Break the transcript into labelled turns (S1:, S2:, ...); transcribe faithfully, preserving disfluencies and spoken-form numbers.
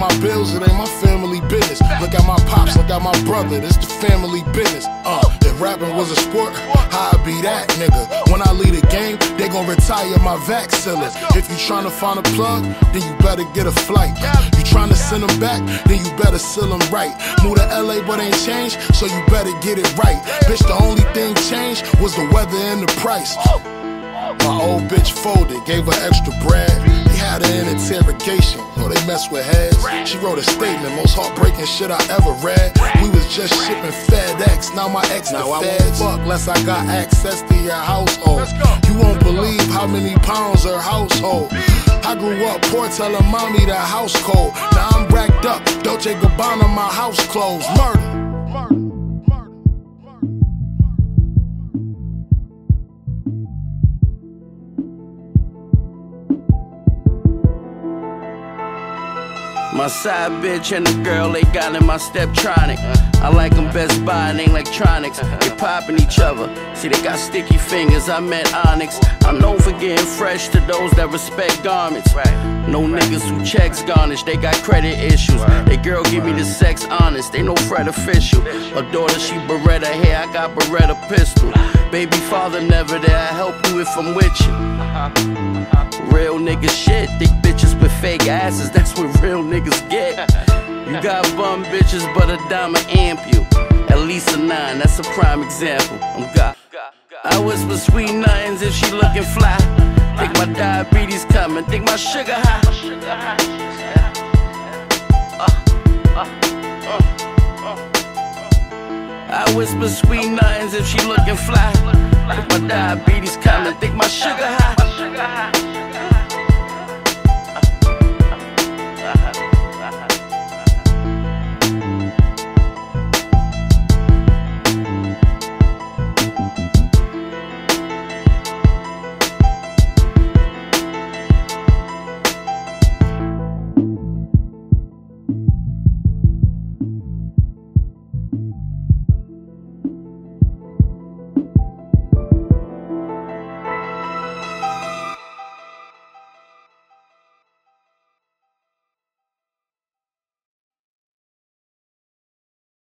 S1: my bills, it ain't my family business. Look at my pops, look at my brother, this the family business. Uh, if rapping was a sport, I'd be that nigga. When I leave the game, they gon' retire my vac sealers. If you tryna find a plug, then you better get a flight. You tryna send them back, then you better seal them right. Move to L A but ain't changed, so you better get it right. Bitch, the only thing changed was the weather and the price. My old bitch folded, gave her extra bread. He had her in interrogation, know they mess with heads. She wrote a statement, most heartbreaking shit I ever read. We was just shipping FedEx, now my ex the now feds. I won't fuck less I got access to your household. You won't believe how many pounds her household. I grew up poor, telling mommy the house cold. Now I'm racked up, Dolce and Gabbana, my house clothes. Murder.
S2: My side bitch and the girl they got in my Steptronic. I like them Best Buy and ain't electronics. They popping each other. See, they got sticky fingers, I met Onyx. I'm known for getting fresh to those that respect garments. No niggas who checks garnish, they got credit issues. They girl give me the sex honest, they no Fred official. Her daughter, she Beretta hair, I got Beretta pistol. Baby father never there, I help you if I'm with you. Real nigga shit, thick bitches with fake asses, that's what real niggas get. You got bum bitches, but a dime will amp you. At least a nine, that's a prime example. I'm God. I whisper sweet nothings if she looking fly. Think my diabetes coming, think my sugar high. I whisper sweet nothings if she looking fly. Think my diabetes coming, think my sugar high.